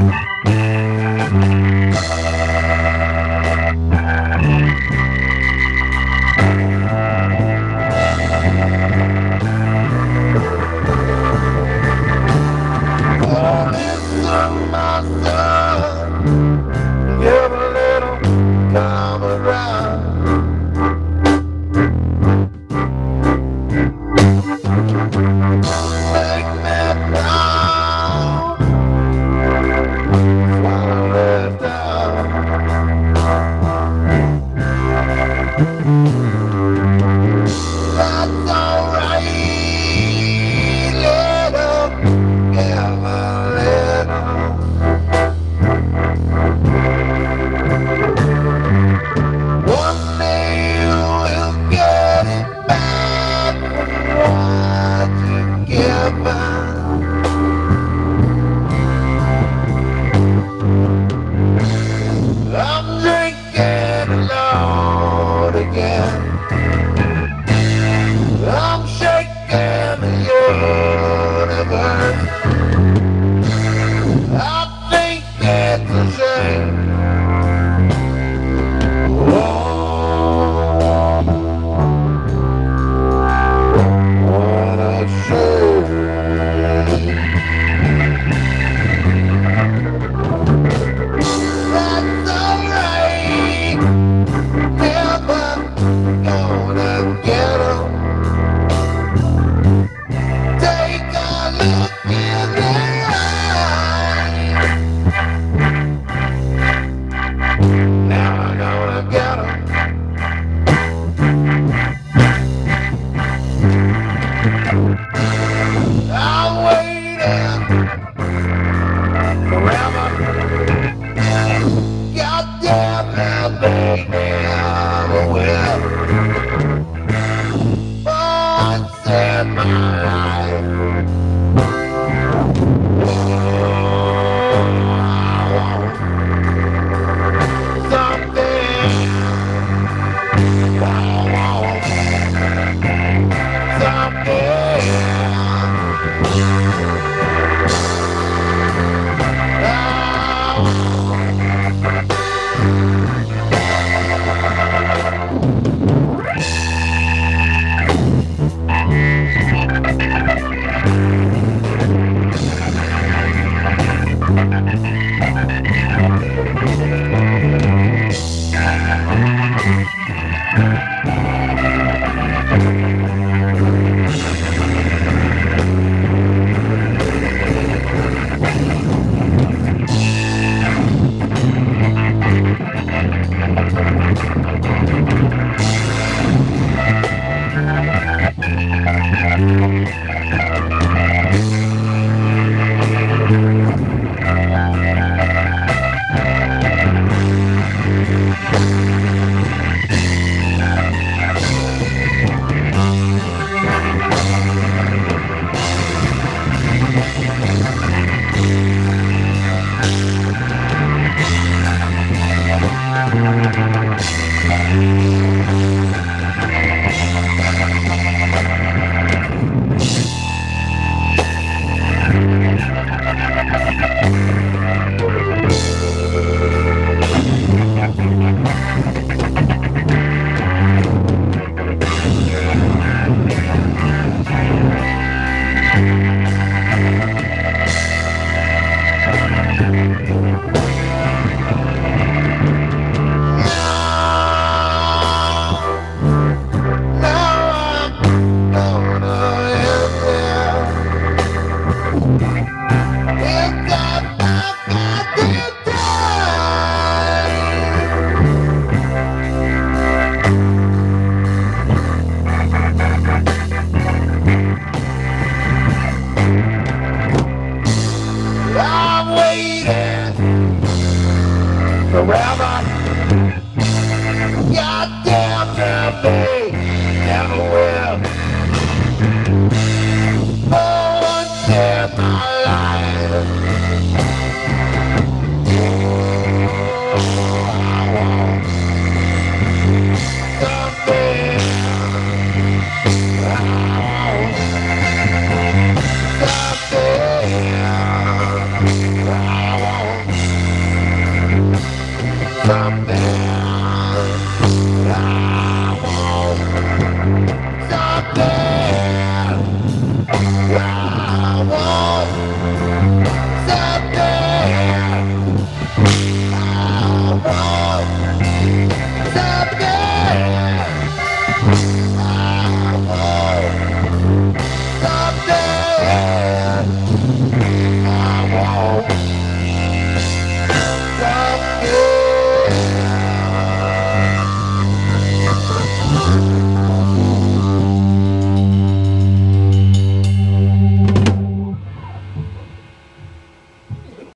Give a little come around. Make me proud. Swallow it down. That's alright, little. Give a little. One day you will get it back from what you've given. I'm drinking alone again. I'm shaking the universe. I think it's a shame. What a shame. That's alright. Never gonna get 'em. Take a look in their eyes. Now I'm gonna get 'em. I'm waiting forever. Goddamn it, baby, I'm a will. Once in my life. Something. I'm waiting forever.